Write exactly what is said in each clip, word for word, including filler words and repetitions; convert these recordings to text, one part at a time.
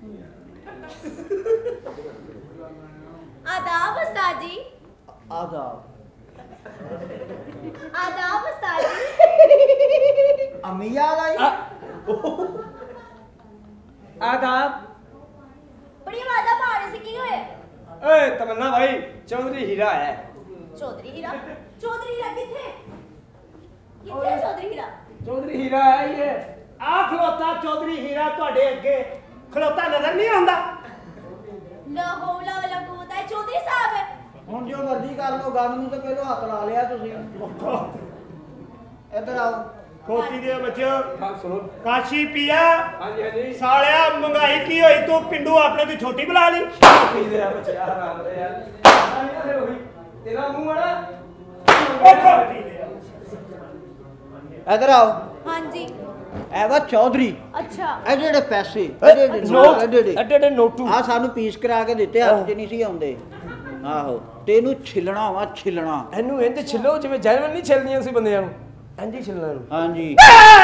आदाब उस्ताद जी। आदाब आदाब उस्ताद जी। अम्मी याद आई। आदाब। बड़ी आवाज़ पा रहे से की होए? ओए तमन्ना भाई चौधरी हीरा है। चौधरी हीरा? चौधरी हीरा किथे? किथे चौधरी हीरा? चौधरी हीरा है ये। आ खलोता चौधरी हीरा ਤੁਹਾਡੇ ਅੱਗੇ खलोता नजर नहीं आंदा। ला हौला वला कुव्वता है चौधरी साहब। ਹੁਣ ਜੋ ਮਰਜ਼ੀ ਕਰ ਲਓ ਗੱਲ ਨੂੰ ਤੇ ਪਹਿਲਾਂ ਹੱਥ ਲਾ ਲਿਆ ਤੁਸੀਂ। ਇੱਧਰ ਆਓ। ਕੋਟੀ ਦੇ ਬੱਚਿਓ ਹਾਂ ਸੁਣੋ ਕਾਸ਼ੀ ਪੀਆ। ਹਾਂਜੀ ਹਾਂਜੀ ਸਾਲਿਆ ਮੰਗਾਈ ਕੀ ਹੋਈ ਤੂੰ ਪਿੰਡੂ ਆਪਣੇ ਦੀ ਛੋਟੀ ਬੁਲਾ ਲਈ। ਪੀ ਦੇ ਆ ਬੱਚਿਆ ਆਰਾਮ ਦੇ ਯਾਰ ਨਹੀਂ ਹੋਈ ਤੇਰਾ ਮੂੰਹ ਆਣਾ ਉਹ ਕੋਟੀ ਦੇ ਇੱਧਰ ਆਓ। हाँ जी। ਇਹ ਵਾ ਚੌਧਰੀ। अच्छा। ਇਹ ਜਿਹੜੇ ਪੈਸੇ ਇਹ ਜਿਹੜੇ ਨੋਟ ਇਹ ਜਿਹੜੇ ਐਡੇ ਐਡੇ ਨੋਟੂ ਆ ਸਾਨੂੰ ਪੀਸ ਕਰਾ ਕੇ ਦਿੱਤੇ ਹੱਥ 'ਚ ਨਹੀਂ ਸੀ ਆਉਂਦੇ। ਆਹੋ ਤੈਨੂੰ ਛਿਲਣਾ ਵਾ ਛਿਲਣਾ। ਇਹਨੂੰ ਇੰਜ ਛਿੱਲੋ ਜਿਵੇਂ ਜੈਨਵਰ ਨਹੀਂ ਛਿਲਦੀਆਂ ਸੀ ਬੰਦਿਆਂ ਨੂੰ ਇੰਜ ਹੀ ਛਿਲਣਾ ਇਹਨੂੰ। ਹਾਂਜੀ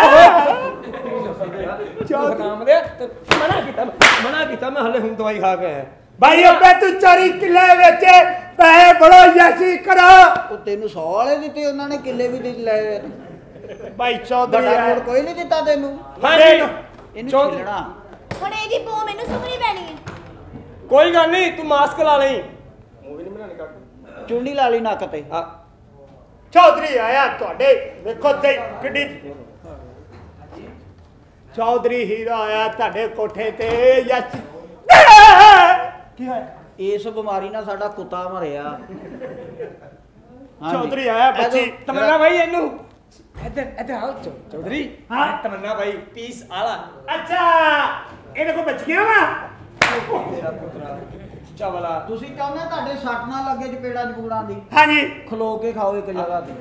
ਚੌਧਰੀ ਨਾਮ ਦੇ ਮਨਾ ਕੀਤਾ ਮਨਾ ਕੀਤਾ ਮੈਂ ਹਲੇ ਹੁਣ ਦਵਾਈ ਖਾ ਕੇ ਆਇਆ। ਭਾਈ ਅੱਬੇ ਤੂੰ ਚੋਰੀ ਕਿੱਲੇ ਵਿੱਚ ਪੈਸੇ ਬੜੋ ਯਾਸੀ ਕਰੋ। ਉਹ ਤੈਨੂੰ ਸੌ ਵਾਲੇ ਦਿੱਤੇ ਉਹਨਾਂ ਨੇ ਕਿੱਲੇ ਵੀ ਦੇ ਲਏ। ਭਾਈ ਚੌਧਰੀ ਵੱਡਾ ਨੋਟ ਕੋਈ ਨਹੀਂ ਦਿੱਤਾ ਤੈਨੂੰ। ਹਾਂਜੀ ਇਹਨੂੰ ਛਿਲਣਾ। ਹੁਣ ਇਹਦੀ ਬੋ ਮੈਨੂੰ ਸੁਣਨੀ ਪੈਣੀ ਹੈ। ਕੋਈ ਗੱਲ ਨਹੀਂ ਤੂੰ ਮਾਸਕ ਲਾ ਲਈ। ਮੂਵੀ ਨਹੀਂ ਬਣਾਣੀ ਕੱਟ ਚੁੰਡੀ ਲਾ ਲਈ ਨੱਕ ਤੇ। ਹਾਂ ਚੌਧਰੀ ਆਇਆ ਤੁਹਾਡੇ ਵੇਖੋ ਤੇ ਕਿੱਡੀ ਚੌਧਰੀ ਹੀਰਾ ਆਇਆ ਤੁਹਾਡੇ ਕੋਠੇ ਤੇ ਯਸ ਕੀ ਹੋਇਆ? ਇਸ ਬਿਮਾਰੀ ਨਾਲ ਸਾਡਾ ਕੁੱਤਾ ਮਰਿਆ। ਹਾਂਜੀ। ਚੌਧਰੀ ਆਇਆ ਬੱਚੀ ਇਹਨੂੰ- ਤਮੰਨਾ ਭਾਈ ਇਹਨੂੰ ਇੱਧਰ ਇੱਧਰ ਆਓ ਚੌ- ਚੌਧਰੀ ਹਾਂ ਤਮੰਨਾ ਭਾਈ ਪੀਸ ਆਲਾ ਅੱਛਾ ਇਹਦੇ ਕੋ ਬੱਚੀਆਂ ਵਾ ਚਾਵਲਾ ਤੁਸੀਂ ਚਾਹੁੰਦੇ ਤੁਹਾਡੇ ਸੱਟ ਨਾ ਲੱਗੇ ਚਪੇੜਾਂ ਚਪੂੜਾਂ ਦੀ। ਹਾਂਜੀ ਖਲੋ ਕੇ ਖਾਓ ਇੱਕ ਜਗ੍ਹਾ ਤੇ।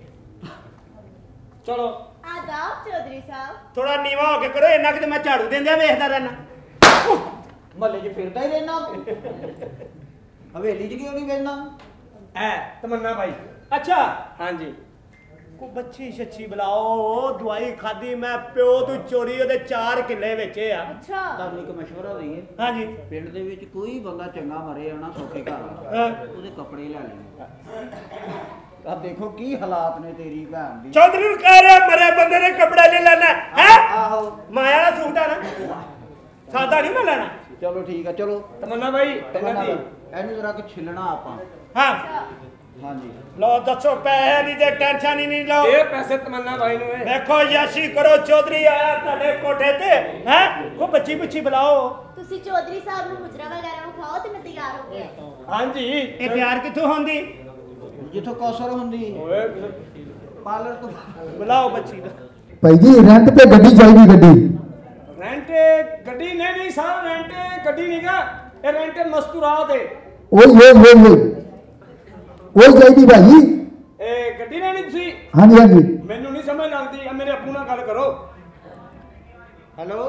ਚਲੋ आदाब चौधरी साहब। ਥੋੜਾ ਨੀਵਾ ਹੋ ਕੇ ਕਰੋ ਇੰਨਾ ਕਿ ਮੈਂ ਝਾੜੂ ਦਿੰਦਿਆਂ ਵੇਖਦਾ ਰਹਿਣਾ। ਮਹੱਲੇ 'ਚ ਫਿਰਦਾ ਹੀ ਰਹਿਣਾ। ਹਵੇਲੀ 'ਚ ਕਿਉਂ ਨਹੀਂ ਵੇਖਣਾ? ਐ ਤਮੰਨਾ ਭਾਈ ਅੱਛਾ ਹਾਂਜੀ ਕੋ ਬੱਚੀ ਛੱਛੀ ਬੁਲਾਓ ਦਵਾਈ ਖਾਦੀ ਮੈਂ ਪਿਓ ਤੂੰ ਚੋਰੀ ਉਹਦੇ ਚਾਰ ਕਿੱਲੇ ਵੇਚੇ ਆ। अच्छा। ਤੁਹਾਨੂੰ ਇੱਕ ਮਸ਼ਵਰਾ ਦਈਏ। ਹਾਂਜੀ ਪਿੰਡ ਦੇ ਵਿੱਚ ਕੋਈ ਬੰਦਾ ਚੰਗਾ ਮਰੇ ਆਣਾ ਸੌਖੇ ਘਰ ਹਾਂ। ਉਹਦੇ ਕੱਪੜੇ ਲੈ ਲਈ। ਆ ਦੇਖੋ ਕੀ ਹਾਲਾਤ ਨੇ ਤੇਰੀ ਭੈਣ ਦੀ। ਚੌਧਰੀ ਨੂੰ ਕਹਿ ਰਿਹਾ ਮਰੇ ਬੰਦੇ ਨੇ ਕੱਪੜਾ ਲੈ ਲੈਣਾ ਹੈ। ਆਹੋ ਮਾਇਆ ਦਾ ਸੂਟ ਆ ਨਾ ਸਾਦਾ ਨਹੀਂ ਮੈਂ ਲੈਣਾ। ਚਲੋ ਠੀਕ ਆ ਚਲੋ। ਤਮੰਨਾ ਭਾਈ ਤਮੰਨਾ ਭਾਈ, ਇਹਨੂੰ ਜਰਾ ਕਿ ਛਿਲਣਾ ਆਪਾਂ। ਹਾਂ ਹਾਂਜੀ ਲੋ ਦੱਸੋ ਪੈਸੇ ਦੀ ਤੇ ਟੈਨਸ਼ਨ ਹੀ ਨਹੀਂ ਲਓ। ਇਹ ਪੈਸੇ ਤਮੰਨਾ ਭਾਈ ਨੂੰ ਹੈ ਵੇਖੋ ਯਾਸ਼ੀ ਕਰੋ ਚੌਧਰੀ ਆਇਆ ਤੁਹਾਡੇ ਕੋਠੇ ਤੇ ਹੈ ਕੋ ਬੱਚੀ ਪੁੱਛੀ ਬੁਲਾਓ। ਤੁਸੀਂ ਚੌਧਰੀ ਸਾਹਿਬ ਨੂੰ ਮੁਜਰਾ ਵਗੈਰਾ ਵਿਖਾਓ ਤੇ ਮੈਂ ਤਿਆਰ ਹੋ ਗਿਆ। ਹਾਂਜੀ ਇਹ ਤਿਆਰ ਕਿੱਥੋਂ ਹੁੰਦੀ? ਜਿੱਥੋਂ ਕੌਸਰ ਹੁੰਦੀ ਓਏ ਪਾਰਲਰ ਤੋਂ। ਬੁਲਾਓ ਬੱਚੀ ਦਾ। ਭਾਈ ਜੀ ਰੈਂਟ ਤੇ ਗੱਡੀ ਚਾਹੀਦੀ ਗੱਡੀ। ਰੈਂਟ ਗੱਡੀ ਨਹੀਂ ਨਹੀਂ ਸਾਹ ਰੈਂਟ ਗੱਡੀ ਨਹੀਂਗਾ ਇਹ ਰੈਂਟ ਮਸਤੂਰਾਤ ਹੈ। ਓਏ ਓਏ ਓਏ ਓਏ ਓਏ ਚਾਹੀਦੀ ਭਾਈ। ਇਹ ਗੱਡੀ ਲੈਣੀ ਤੁਸੀਂ? ਹਾਂਜੀ ਹਾਂਜੀ ਮੈਨੂੰ ਨਹੀਂ ਸਮਝ ਲੱਗਦੀ ਆ ਮੇਰੇ ਆਪੂ ਨਾਲ ਗੱਲ ਕਰੋ। ਹੈਲੋ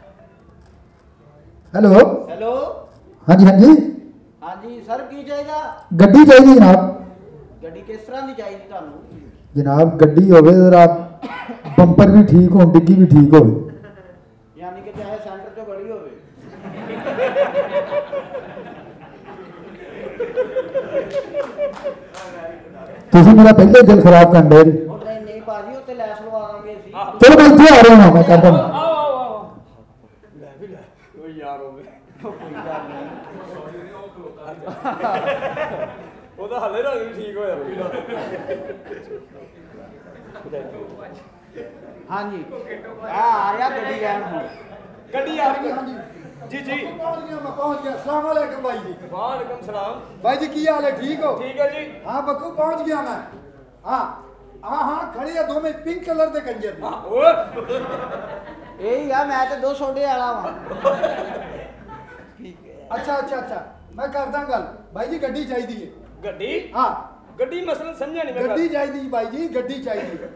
ਹੈਲੋ ਹੈਲੋ ਹਾਂਜੀ ਹਾਂਜੀ ਹਾਂਜੀ ਸਰ ਕੀ ਚਾਹੀਦਾ? ਗੱਡੀ ਚਾਹੀਦੀ ਜਨਾਬ। ਗੱਡੀ ਕਿਸ ਤਰ੍ਹਾਂ ਦੀ ਚਾਹੀਦੀ ਤੁਹਾਨੂੰ? ਜਨਾਬ ਗੱਡੀ ਹੋਵੇ ਜ਼ਰਾ ਬੰਪਰ ਵੀ ਠੀਕ ਹੋਣ ਡਿੱਗੀ ਵੀ ਠੀਕ ਹੋਵੇ। ਯਾਨੀ ਕਿ ਚਾਹੇ ਸੈਂਟਰ ਚੋਂ ਗਲੀ ਹੋਵੇ। ਤੁਸੀਂ ਮੇਰਾ ਪਹਿਲੇ ਦਿਲ ਖਰਾਬ ਕਰ ਦੇ। ਉਹ ਨਹੀਂ ਨਹੀਂ ਭਾਜੀ ਉੱਤੇ ਲੈਸ ਲਵਾ ਦਾਂਗੇ ਅਸੀਂ। ਚਲੋ ਮੈਂ ਇੱਥੇ ਆ ਰਿਹਾ ਹਾਂ ਮੈਂ ਕਰਦਾ। ਆਓ ਆਓ ਆਓ ਲੈ ਵੀ ਲੈ ਓ ਯਾਰ ਹੋਵੇ ਕੋਈ ਗੱਲ ਨਹੀਂ। ਉਹਦਾ ਹਲੇ ਰੰਗ ਵੀ ਠੀਕ ਹੋਇਆ ਪੀਲਾ। ਹਾਂਜੀ ਆ ਆ ਰਿਹਾ ਗੱਡੀ ਲੈਣ ਹੁਣ। ਗੱਡੀ ਆ ਗਈ ਜੀ ਜੀ पहुंच गया मैं पहुंच गया अस्सलाम वालेकुम भाई जी। ਵਾਲੇਕਮ ਸਲਾਮ भाई जी की हाल है ठीक हो? ਠੀਕ ਹੈ ਜੀ। हाँ बक्कू पहुंच गया मैं। हाँ हाँ हाँ खड़ी है दो में पिंक कलर दे कंजर ਹਾਂ ਓਏ ਇਹ ਹੀ ਆ ਮੈਂ ਤੇ ਦੋ ਸੋਡੇ ਵਾਲਾ ਵਾਂ। अच्छा अच्छा अच्छा मैं करदा गल भाई जी गड्डी चाहिए है। ਗੱਡੀ हाँ ਗੱਡੀ ਮਸਲਾ ਸਮਝਿਆ ਨਹੀਂ ਮੈਂ गड्डी चाहिए भाई जी गड्डी चाहिए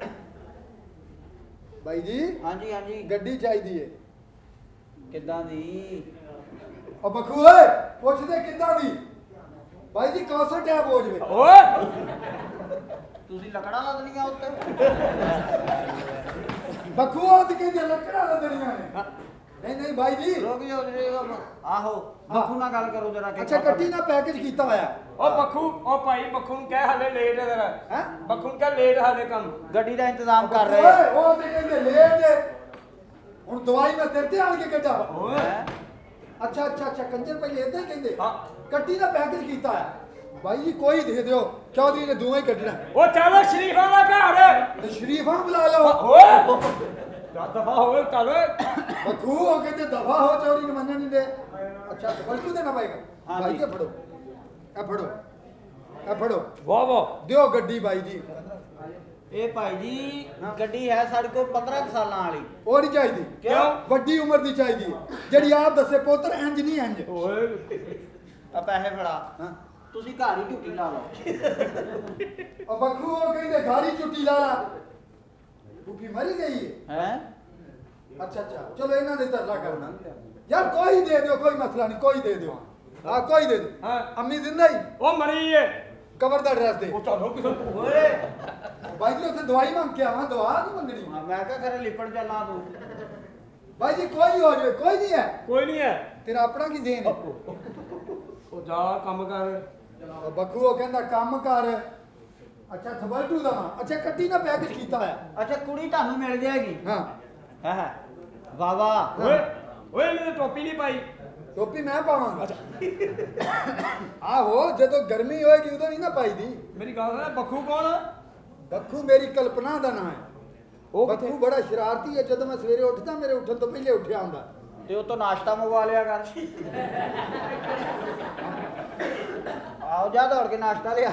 भाई जी ਹਾਂਜੀ ਹਾਂਜੀ गड्डी चाहिए है। ਕਿੱਦਾਂ ਦੀ? और बक्कू ओए पूछ दे कितना दी भाई जी कौन टैप हो जाए। ਓਏ ਤੁਸੀਂ ਲੱਕੜਾਂ ਲੱਦਣੀਆਂ ਉੱਤੇ? बक्कू और कहते लकड़ा लदनिया ने ਨਹੀਂ ਨਹੀਂ ਬਾਈ ਜੀ ਰੁਕ ਜਾਓ ਜੀ ਆਹੋ ਬੱਖੂ ਨਾਲ ਗੱਲ ਕਰੋ ਜਰਾ ਅੱਛਾ ਕੱਟੀ ਨਾ ਪੈਕੇਜ ਕੀਤਾ ਹੋਇਆ ਉਹ ਬੱਖੂ ਉਹ ਭਾਈ ਬੱਖੂ ਨੂੰ ਕਹਿ ਹਾਲੇ ਲੇਟ ਹੈ ਜਰਾ ਹੈ ਬੱਖੂ ਨੂੰ ਕਹਿ ਲੇਟ ਹਾਲੇ ਕੰਮ ਗੱਡੀ ਦਾ ਇੰਤਜ਼ਾਮ ਕਰ ਰਹੇ ਓਏ ਉਹ ਤੇ ਕਹਿੰਦੇ ਲੇਟ ਹੈ। ਹੁਣ ਦਵਾਈ ਮੈਂ ਤੇਰੇ ਤੇ ਆਣ ਕੇ ਕੱਢਾਂ ਓਏ ਹੈਂ? ਅੱਛਾ ਅੱਛਾ ਅੱਛਾ ਕੰਜਰ ਪਹਿਲੇ ਇਦਾਂ ਹੀ ਕਹਿੰਦੇ ਹਾਂ। ਕੱਟੀ ਦਾ ਪੈਕੇਜ ਕੀਤਾ ਹੈ ਬਾਈ ਜੀ ਕੋਈ ਦੇ ਦਿਓ ਚੌਧਰੀ ਨੇ ਦੋਵੇਂ ਹੀ ਕੱਢਣਾ ਉਹ ਚਲੋ ਸ਼ਰੀਫਾਂ ਦਾ ਘਰ ਤੇ ਸ਼ਰੀਫਾਂ ਬੁਲਾ ਲਓ ਓਏ ਦਫਾ ਹੋਵੇ ਚੱਲ ਓਏ ਬੱਖੂ ਉਹ ਕਹਿੰਦੇ ਦਫਾ ਹੋ ਚੌਧਰੀ ਨੇ ਮੰਨਣ ਨਹੀਂ ਦੇ ਅੱਛਾ ਬਲਕੂ ਦੇਣਾ ਪਏਗਾ ਹਾਂ ਬਾਈ ਜੀ। ਜੀ ਇਹ ਫੜੋ ਇਹ ਫੜੋ ਇਹ ਫੜੋ ਵਾਹ ਵਾਹ ਦਿਓ ਗੱਡੀ ਬਾਈ ਜੀ ਇਹ ਭਾਈ ਜੀ ਗੱਡੀ ਹੈ ਸਾਡੇ ਕੋਲ ਪੰਦਰਾਂ ਕੁ ਸਾਲਾਂ ਵਾਲੀ ਉਹ ਨਹੀਂ ਚਾਹੀਦੀ ਕਿਉਂ? ਵੱਡੀ ਉਮਰ ਦੀ ਚਾਹੀਦੀ ਹੈ ਜਿਹੜੀ ਆਪ ਦੱਸੇ ਪੁੱਤਰ ਇੰਜ ਨਹੀਂ ਇੰਜ ਓਏ ਆ ਪੈਸੇ ਫੜਾ ਹਾਂ ਤੁਸੀਂ ਘਰ ਹੀ ਝੁੱਟੀ ਲਾ ਲਓ ਉਹ ਬੱਖੂ ਉਹ ਕਹਿੰਦੇ ਘਾਰੀ ਚੁੱਟੀ ਲਾ ਲਾ ਬੁੱਢੀ ਮਰੀ ਗਈ ਹੈ ਹੈ ਅੱਛਾ ਅੱਛਾ ਚਲੋ ਇਹਨਾਂ ਦੇ ਤਰਲਾ ਕਰਨਾ ਯਾਰ ਕੋਈ ਦੇ ਦਿਓ ਕੋਈ ਮਸਲਾ ਨਹੀਂ ਕੋਈ ਦੇ ਦਿਓ ਹਾਂ ਕੋਈ ਦੇ ਦਿਓ ਹਾਂ। ਅੰਮੀ ਜ਼ਿੰਦਾ ਹੀ ਉਹ ਮਰੀ ਏ ਕਬਰ ਦਾ ਐਡਰੈਸ ਦੇ ਉਹ ਚਲੋ ਕਿਸੇ ਓਏ ਬਾਈ ਜੀ ਉੱਥੇ ਦਵਾਈ ਮੰਗ ਕੇ ਆਵਾਂ ਦਵਾ ਨਹੀਂ ਮੰਗਣੀ ਮੈਂ ਕਿਹਾ ਖਰੇ ਲਿਪੜ ਚੱਲਾਂ ਤੂੰ ਬਾਈ ਜੀ ਕੋਈ ਹੋ ਜਾਵੇ ਕੋਈ ਨਹੀਂ ਹੈ ਕੋਈ ਨਹੀਂ ਹੈ ਤੇਰਾ ਆਪਣਾ ਕੀ ਜ਼ੇਨ ਹੈ ਉਹ ਜਾ ਕੰਮ ਕਰ ਉਹ ਬੱਖੂ ਉਹ ਕਹਿੰਦਾ ਕੰਮ ਕਰ ਅੱਛਾ ਥਬਲਟੂ ਦਾ ਵਾ ਅੱਛਾ ਕੱਟੀ ਨਾ ਪੈਕੇਜ ਕੀਤਾ ਹੋਇਆ ਅੱਛਾ ਕੁੜੀ ਤੁਹਾਨੂੰ ਮਿਲ ਜਾਏਗੀ ਹਾਂ ਹਾਂ ਹਾਂ ਵਾਹ ਵਾਹ ਓਏ ਓਏ ਇਹਨੇ ਟੋਪੀ ਨਹੀਂ ਪਾਈ ਟੋਪੀ ਮੈਂ ਪਾਵਾਂਗਾ ਆਹੋ ਜਦੋਂ ਗਰਮੀ ਹੋਏਗੀ ਉਦੋਂ ਨਹੀਂ ਨਾ ਪਾਈ ਦੀ ਮੇਰੀ ਗੱਲ ਸੁਣ ਬੱਖੂ ਕੌਣ ਆ? ਬੱਖੂ ਮੇਰੀ ਕਲਪਨਾ ਦਾ ਨਾਂ ਹੈ ਉਹ ਬੱਖੂ ਬੜਾ ਸ਼ਰਾਰਤੀ ਹੈ ਜਦੋਂ ਮੈਂ ਸਵੇਰੇ ਉੱਠਦਾ ਮੇਰੇ ਉੱਠਣ ਤੋਂ ਪਹਿਲੇ ਉੱਠਿਆ ਹੁੰਦਾ ਤੇ ਉਹ ਤੋਂ ਨਾਸ਼ਤਾ ਮੰਗਵਾ ਲਿਆ ਕਰ ਆਓ ਜਾ ਦੌੜ ਕੇ ਨਾਸ਼ਤਾ ਲਿਆ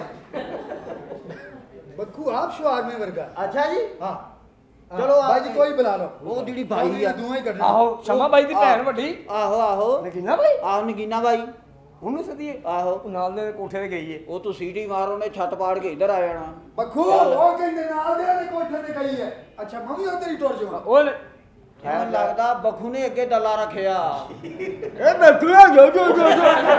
ਬੱਖੂ ਆਪ ਸ਼ੁਆਰ में वर्गा ਅੱਛਾ ਜੀ हाँ चलो आप- भाई जी कोई बुला लो ਉਹ ਜਿਹੜੀ ਭਾਈ ਆ दोवें ही कटना ਆਹੋ ਸ਼ਮਾ ਬਾਈ ਦੀ ਭੈਣ ਵੱਡੀ ਆਹੋ ਆਹੋ ਨਗੀਨਾ ਬਾਈ ਆਹੋ ਨਗੀਨਾ ਬਾਈ ਉਹਨੂੰ ਸਦੀਏ ਆਹੋ ਉਹ ਨਾਲ ਦੇ ਕੋਠੇ ਤੇ ਗਈ ਏ ਉਹ ਤੂੰ ਸੀਟੀ ਮਾਰ ਉਹਨੇ ਛੱਤ ਪਾੜ ਕੇ ਇੱਧਰ ਆ ਜਾਣਾ बखू वो कहंदे नाल दे ने कोठे ते गई है अच्छा मैं भी उधर ही टुर जावां ਓਏ ਮੈਨੂੰ ਲੱਗਦਾ ਬੱਖੂ ਨੇ ਅੱਗੇ ਡੱਲਾ ਰੱਖਿਆ ਇਹ ਬੈਠੂ ਆ ਜੋ ਜੋ ਜੋ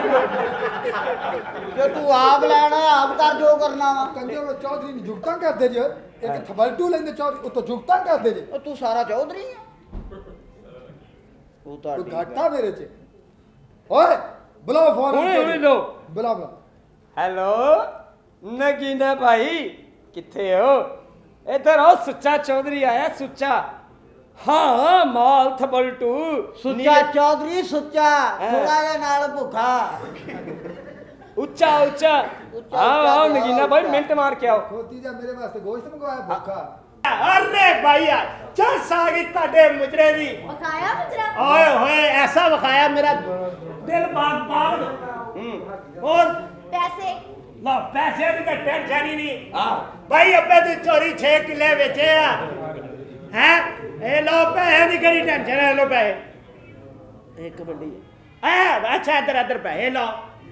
ਜੇ ਤੂੰ ਆਪ ਲੈਣਾ ਆਪ ਕਰ ਜੋ ਕਰਨਾ ਵਾ कंजर वो चौधरी ने जुगता कर दे जे एक थबलटू लेंदे चौधरी तो जुगता कर दे जे ਉਹ ਤੂੰ ਸਾਰਾ ਚੌਧਰੀ ਆ ਉਹ ਤਾਂ कोई घाटा मेरे च ओए बुलाओ फौरन ਹੁਣੇ ਹੁਣੇ ਲੋ बुला बुला ਹੈਲੋ ਨਗੀਨਾ ਭਾਈ ਕਿੱਥੇ ਹੋ ਇੱਧਰ ਆਓ ਸੁੱਚਾ ਚੌਧਰੀ ਆਇਆ ਸੁੱਚਾ ਹਾਂ ਮਾਲ ਥਬਲਟੂ ਸੁੱਚਾ ਚੌਧਰੀ ਸੁੱਚਾ ਹਾਂ। ਥੋੜਾ ਜਿਹਾ ਨਾਲ ਭੁੱਖਾ ਉੱਚਾ ਉੱਚਾ ਉੱਚਾ, ਆਓ ਉੱਚਾ ਆਓ ਤੇ ਨਗੀਨਾ ਆਓ, ਭਾਈ ਉੱਚਾ। ਮਿੰਟ ਮਾਰ ਕੇ ਆਓ खोती जा मेरे वास्ते गोश्त मंगवाया भूखा अरे भैया चस आ गई ताडे मुजरे दी बकाया मुजरा ओए होए ऐसा बखाया मेरा दिल बाग बाग हम्म और पैसे ला पैसे की तो टेंशन ही नहीं हां भाई अबे तू चोरी छह किले बेचे हैं ए लो पैसे दी कड़ी टेंशन है लो पैसे एक बंडी है अच्छा इधर इधर पैसे लो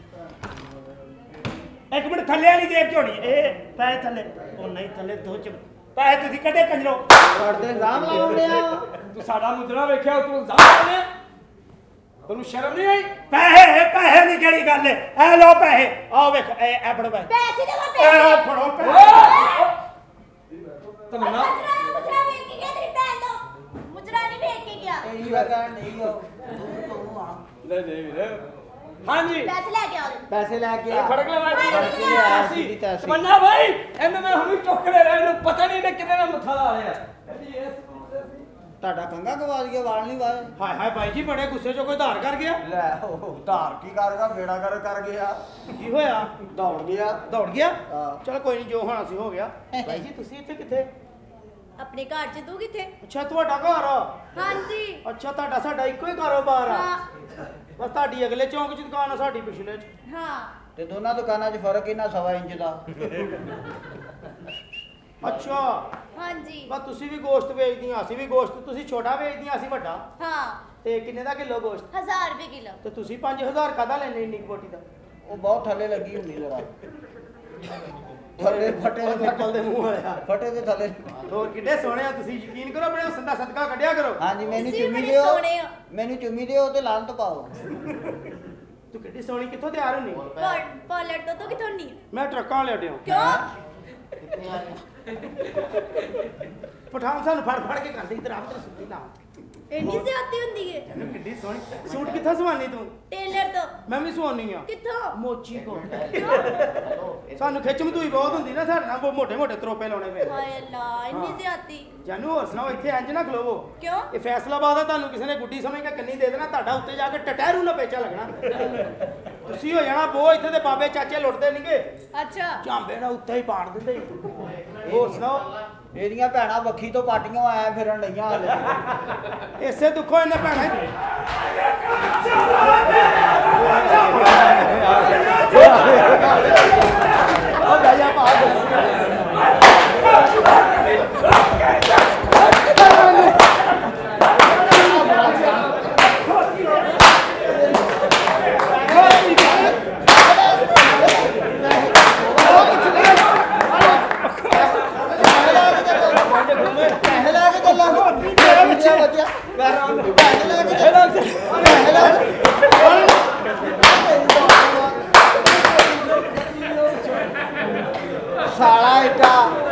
एक मिनट थल्ले वाली जेब च होनी ए पैसे थल्ले ओ नहीं थल्ले दो च पैसे तुसी कड़े कंजरो ਕਰਦੇ ਗਾਮ ਲਾਉਂਦੇ ਆ ਤੂੰ ਸਾਡਾ ਮੁਦਰਾ ਵੇਖਿਆ ਤੂੰ ਇਲਜ਼ਾਮ ਲਾਉਣੇ ਤੈਨੂੰ ਸ਼ਰਮ ਨਹੀਂ ਆਈ ਪੈਸੇ ਪੈਸੇ ਦੀ ਕਿਹੜੀ ਗੱਲ ਹੈ ਐ ਲੋ ਪੈਸੇ ਆਓ ਵੇਖੋ ਐ ਐ ਫੜੋ ਪੈਸੇ पैसे दे वो ਐ पैसे ਫੜੋ ਪੈਸੇ ਤਮੰਨਾ मुजरा मुजरा बेच के गया तेरी बहन तो मुजरा नहीं बेच के गया ਤੇਰੀ ਵਗਾ ਨਹੀਂ ਹੋ ਤੂੰ ਤੂੰ ਆ ਲੈ ਦੇ ਵੀਰੇ ਹਾਂਜੀ पैसे लेके आओ ਪੈਸੇ ਲੈ ਕੇ ਇਹ ਆ ਫੜਕ ਲੈ ਮੈਂ ਫੜ ਕੇ ਲਿਆ ਸੀ, ਦੀ ਤਾਂ ਸੀ। ਤਮੰਨਾ ਭਾਈ ਇਹਨੇ ਮੈਂ ਹੁਣੀ ਚੁੱਕ ਲੈ ਰਿਹਾ ਇਹਨੂੰ ਪਤਾ ਨਹੀਂ ਇਹਨੇ ਕਿੰਨੇ ਦਾ ਮੱਥਾ ਲਾ ਲਿਆ ਇਹਦੀ ਇਸ ਤੁਹਾਡਾ ਕੰਗਾ ਗਵਾਚ ਗਿਆ ਵਾਲ ਨਹੀਂ ਵਾਏ ਹਾਏ ਹਾਏ ਭਾਈ ਜੀ ਬੜੇ ਗੁੱਸੇ ਚੋਂ ਕੋਈ ਧਾਰ ਕਰ ਗਿਆ ਲੈ ਉਹ ਧਾਰ ਕੀ ਕਰਗਾ ਬੇੜਾ ਕਰ ਕਰ ਗਿਆ ਕੀ ਹੋਇਆ ਦੌੜ ਗਿਆ ਦੌੜ ਗਿਆ ਹਾਂ। ਚਲ ਕੋਈ ਨਹੀਂ ਜੋ ਹੋਣਾ ਸੀ ਹੋ ਗਿਆ ਭਾਈ ਜੀ ਤੁਸੀਂ ਇੱਥੇ ਕਿੱਥੇ अपने घर च तू किथे ਅੱਛਾ ਤੁਹਾਡਾ ਘਰ ਆ हां जी ਅੱਛਾ ਤੁਹਾਡਾ ਸਾਡਾ ਇੱਕੋ ਹੀ ਕਾਰੋਬਾਰ ਆ हां ਬਸ ਤੁਹਾਡੀ ਅਗਲੇ ਚੌਂਕ 'ਚ ਦੁਕਾਨ ਆ ਸਾਡੀ ਪਿਛਲੇ 'ਚ हां ਤੇ ਦੋਨਾਂ ਦੁਕਾਨਾਂ 'ਚ ਫਰਕ ਇਹਨਾਂ ਸਵਾ ਇੰਚ ਦਾ ਅੱਛਾ हां जी ਬਸ ਤੁਸੀਂ ਵੀ ਗੋਸ਼ਤ ਵੇਚਦੀਆਂ ਅਸੀਂ ਵੀ ਗੋਸ਼ਤ ਤੁਸੀਂ ਛੋਟਾ ਵੇਚਦੀਆਂ ਅਸੀਂ ਵੱਡਾ हां ਤੇ ਕਿੰਨੇ ਦਾ ਕਿਲੋ ਗੋਸ਼ਤ हजार रुपए किलो ਤੇ ਤੁਸੀਂ ਪੰਜ ਹਜ਼ਾਰ ਕਾਹਦਾ ਲੈਣੇ ਇੰਨੀ ਕੁ ਬੋਟੀ ਦਾ ਉਹ ਬਹੁਤ ਥੱਲੇ ਲੱਗੀ ਹੁੰਦੀ ਜਰਾ ਥੱਲੇ ਫਟੇ ਦੇ ਨਿਕਲ ਦੇ ਮੂੰਹ ਵਾਲਿਆ ਫਟੇ ਦੇ ਥੱਲੇ ਹੋਰ ਕਿੱਡੇ ਸੋਹਣੇ ਆ ਤੁਸੀਂ ਯਕੀਨ ਕਰੋ ਆਪਣੇ ਹੁਸਨ ਦਾ ਸਦਕਾ ਕੱਢਿਆ ਕਰੋ ਹਾਂਜੀ ਮੈਨੂੰ ਤੁਸੀਂ ਵੀ ਚੁੰਮੀ ਬੜੇ ਦਿਓ ਸੋਹਣੇ ਹੋ। ਮੈਨੂੰ ਚੁੰਮੀ ਦਿਓ ਤੇ ਲਾਂਤ ਪਾਓ ਤੂੰ ਕਿੱਡੀ ਸੋਹਣੀ ਕਿੱਥੋਂ ਤਿਆਰ ਹੁੰਨੀ पॉलर तो तो किथों नहीं ਮੈਂ ਟਰੱਕਾਂ ਵਾਲੇ ਅੱਡਿਓ क्यों ਪਠਾਨ ਸਾਨੂੰ ਫੜ ਫੜ ਕੇ ਕਰਦੇ ਇਧਰ ਆ ਤੇ ਸੁੱਤੀ ਨਾ ਇੰਨੀ ਜ਼ਿਆਦਤੀ ਹੁੰਦੀ ਹੈ ਤੈਨੂੰ ਕਿੱਡੀ ਸੋਹਣੀ ਸੂਟ ਕਿੱਥੋਂ ਸਵਾਨੀ ਤੂੰ ਟੇਲਰ ਤੋਂ ਮੈਂ ਵੀ ਸਵਾਨੀ ਆ ਕਿੱਥੋਂ ਮੋਚੀ ਕੋ ਕਿਉਂ ਸਾਨੂੰ ਖਿੱਚਮ ਤੂੰ ਬਹੁਤ ਹੁੰਦੀ ਨਾ ਸਾਡੇ ਨਾਲ ਮੋਟੇ ਮੋਟੇ ਤਰੋਪੇ ਲਾਉਣੇ ਪਏ ਹਾਏ ਅੱਲਾ ਇੰਨੀ ਹਾਂ। ਜ਼ਿਆਦਤੀ ਜਾਨੂ ਹੋਰ ਸੁਣਾਓ ਇੱਥੇ ਇੰਜ ਨਾ ਖਲੋਵੋ ਕਿਉਂ ਇਹ ਫੈਸਲਾਬਾਦ ਆ ਤੁਹਾਨੂੰ ਕਿਸੇ ਨੇ ਗੁੱਡੀ ਸਮਝ ਕੇ ਕੰਨੀ ਦੇ ਦੇਣਾ ਤੁਹਾਡਾ ਉੱਤੇ ਜਾ ਕੇ ਟਟਹਿਰੂ ਨਾ ਪੇਚਾ ਲੱਗਣਾ ਤੁਸੀਂ ਹੋ ਜਾਣਾ ਬੋ ਇੱਥੇ ਦੇ ਬਾਬੇ ਚਾਚੇ ਲੁੱਟਦੇ ਨਹੀਂਗੇ ਅੱਛਾ ਝਾਂਬੇ ਨਾਲ ਉੱਤੇ ਹੀ ਪਾੜ ਦਿੰਦੇ ਹੋਰ ਸੁਣਾਓ ਇਹਦੀਆਂ ਭੈਣਾਂ ਵੱਖੀ ਤੋਂ ਪਾਟੀਆਂ ਆਇਆ ਫਿਰਨ ਲਈਆਂ ਹਾਲੇ ਇਸੇ ਦੁੱਖੋਂ ਇਹਨੇ ਭੈਣੇ ਉਹ ਗਾਇਆ ਪਾ ਸਾਲਾ ਇੱਡਾ